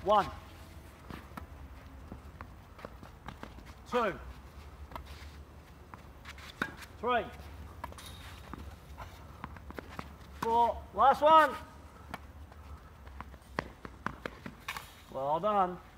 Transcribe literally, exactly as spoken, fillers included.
One. Two. Three. Four. Last one. Well done.